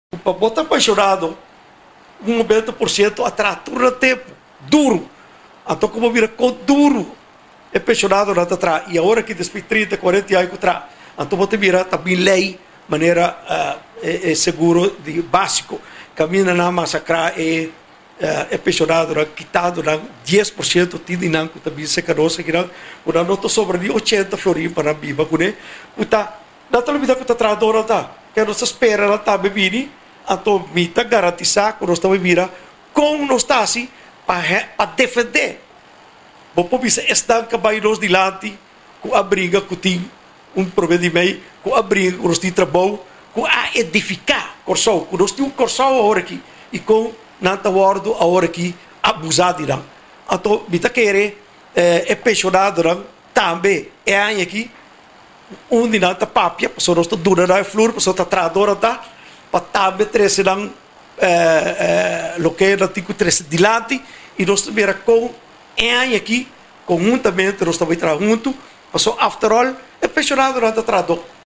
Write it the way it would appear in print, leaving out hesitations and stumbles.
O Papo está apaixonado, 90% atrás, tudo no tempo, duro. Então, como vira com duro, é apaixonado lá atrás. E agora que depois 30, 40 anos atrás, então você vira também lei, maneira seguro, de básico, caminha na massacrar é apaixonado, quitado 10% de não que também se caroça que não não sobra de 80 florim para biba com né uta na televisão que tá tradora tá que não se espera ela tá bebendo então mita garantizar que nós estamos vira com nós tá assim para defender vou bisa estanca vai nós dilante com a briga que tem procedimento com a briga que nós tem trabalho com a edificar corso com nós tem corso agora aqui e com nanta wardo agora aqui abusado irão então mita querer apaixonado irão também é aí aqui onde nanta papia pessoa nós dura na flor pessoa tá tradora tá para também três irão lo que era tipo três dilante e nós vera com é aí aqui conjuntamente nós também trabalhando junto pessoa after all apaixonado nanta trador